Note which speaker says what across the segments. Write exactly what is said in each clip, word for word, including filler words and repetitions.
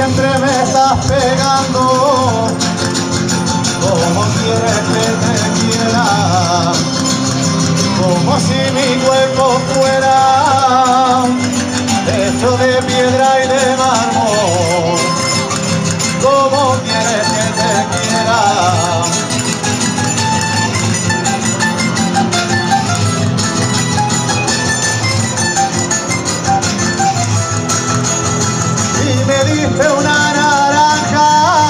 Speaker 1: siempre me estás pegando. Como quieres que te quiera, como si mi cuerpo fuera hecho de piedra y de mármol. Como quieres que te quiera. Y me diste una naranja,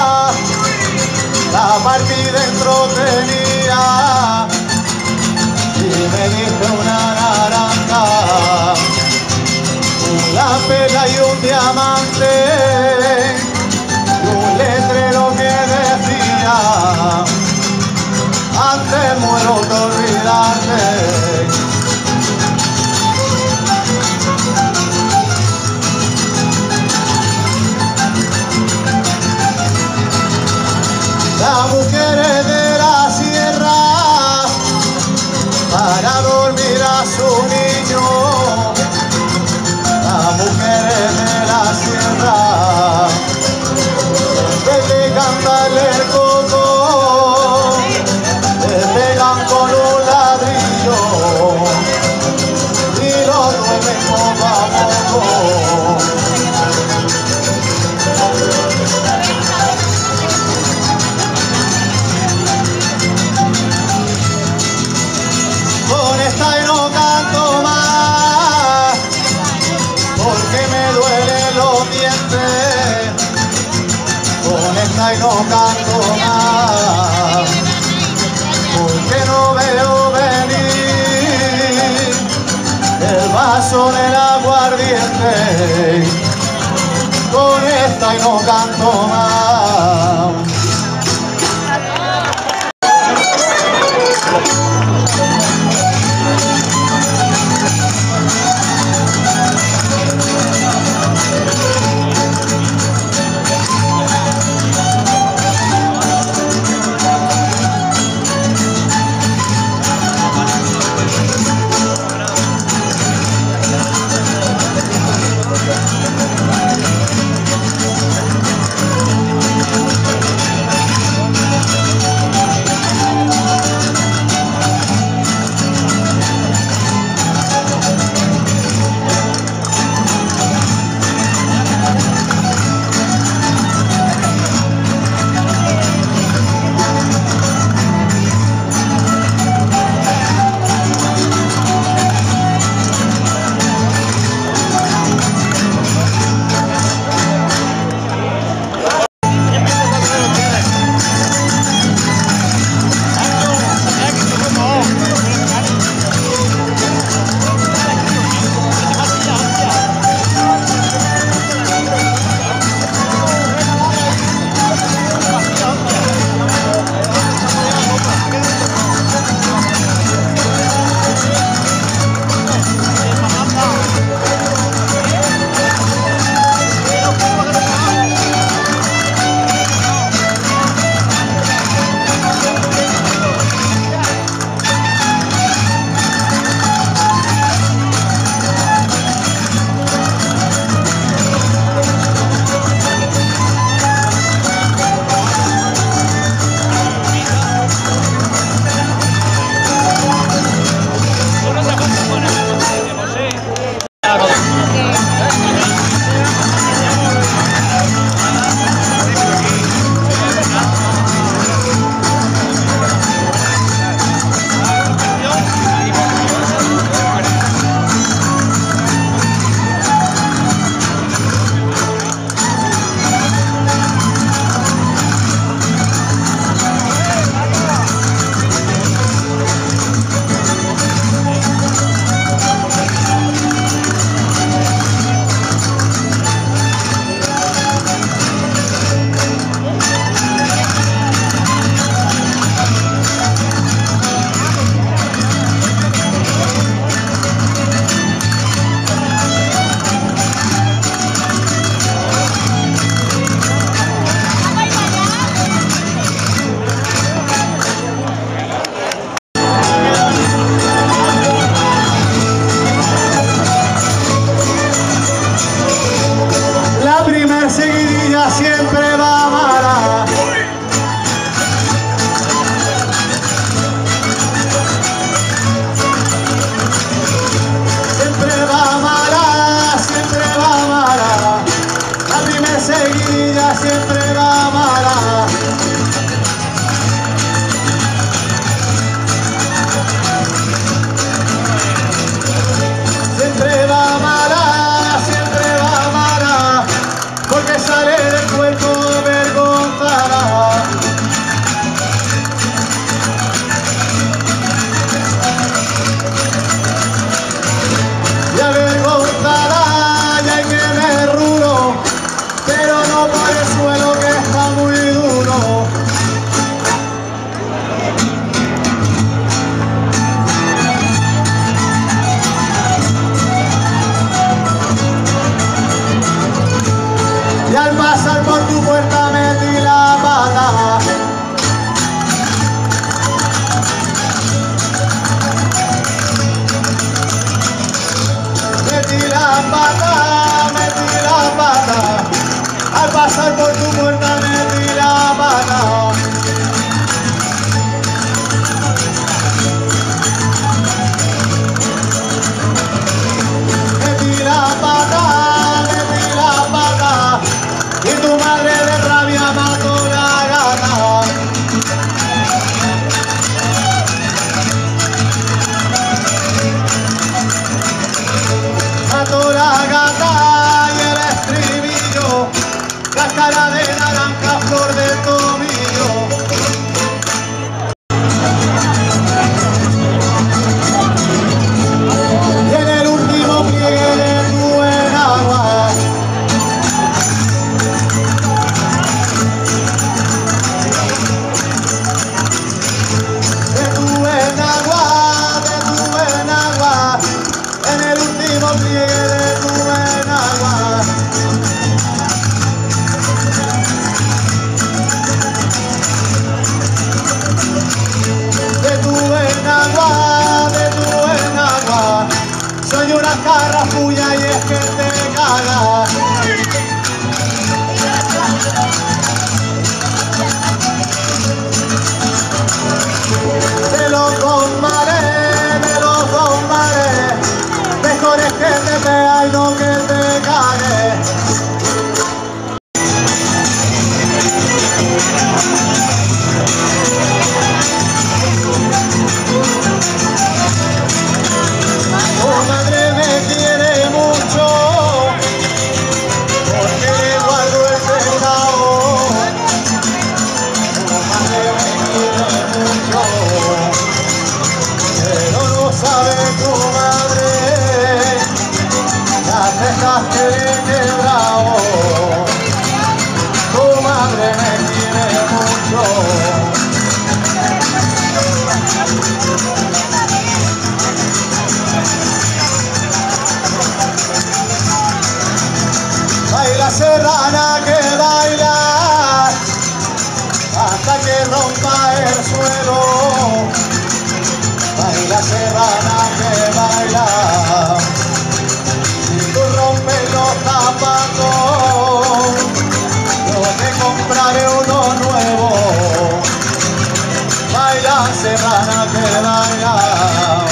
Speaker 1: la partí dentro tenía. Y me diste una naranja, una pela y un diamante, y un letrero que decía: antes muero que olvidarte. Las mujeres de la sierra para dormir a su niño. Las mujeres de la sierra en vez de cantarle el coco le pegan con un ladrillo y lo duermen poco a poco. Con esta y no canto más, porque me duelen los dientes. Con esta y no canto más, porque no veo venir el vaso del aguardiente. Con esta y no canto más. pata, metí la pata. Al pasar por tu puerta metí la pata. Metí la pata, metí la pata. Y tu madre de rabia mató la gata. Mató la gata y el estribillo, cáscara de naranja, flor del tomillo. Y en el último pliegue de tu enagua, de tu enagua, de tu enagua, en el último pliegue de tu enagua. De tu enagua, de tu enagua, soy una carrapulla y es que te caga. Me lo tomaré, me lo tomaré, mejor es que te vea y no que te cague. Tu madre me quiere mucho, porque le guardo el pecado. Tu madre me quiere mucho, pero no sabe tu madre las cejas que le he quebrado. Tu madre me quiere mucho. Baila serrana que baila hasta que rompa el suelo. Baila serrana que baila si tú rompes los zapatos, yo te compraré uno nuevo. Baila serrana que baila.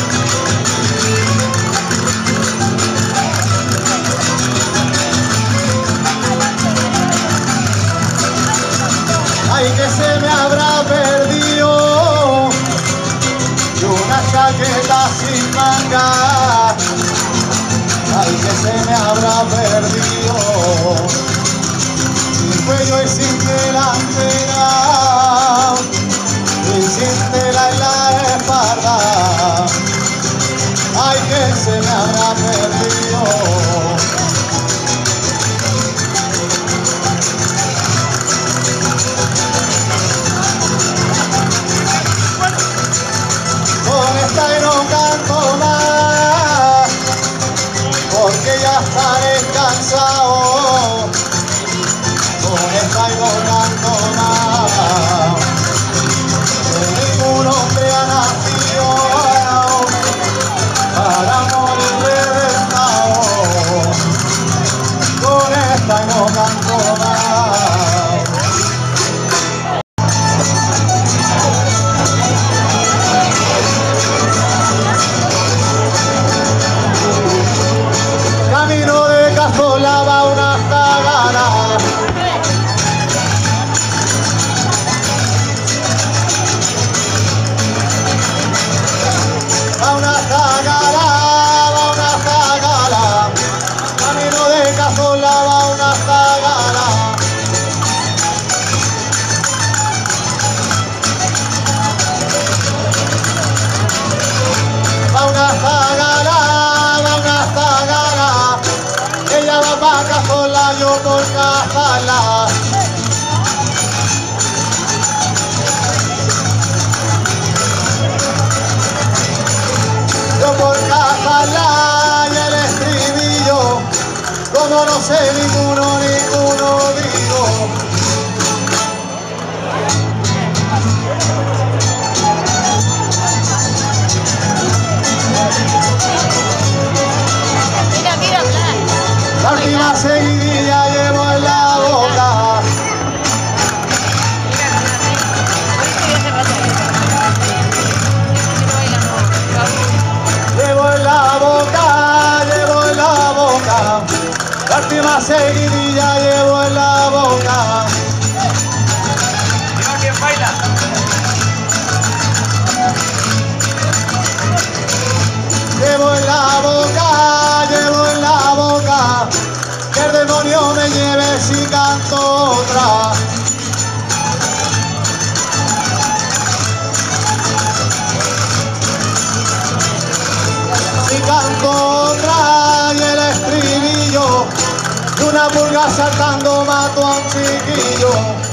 Speaker 1: Ay, que se me habrá perdido y una chaqueta sin manga. Ay, que se me habrá perdido sin cuello y sin delantera y sin tela en la espalda. Ay, que se me habrá perdido. Con esta y no canto más, porque ya estaré cansado. Con esta y no canto más, que ningún hombre ha nacido para morir reventado. Con esta y no canto más. Camino de Cazola va una zagala, va una zagala, va una zagala. Camino de Cazola va una zagala. Va una zagala, va una zagala. Ella va para Cazola, yo por Cazala. Yo por Cazala y el estribillo, como no sé ninguno, ninguno digo.
Speaker 2: Mira, mira.
Speaker 1: una seguidilla llevo en la boca.
Speaker 2: Mira quién baila.
Speaker 1: Llevo en la boca, llevo en la boca, que el demonio me lleve si canto otra. Si canto otra y el estribillo de una pulga saltando mato a un chiquillo.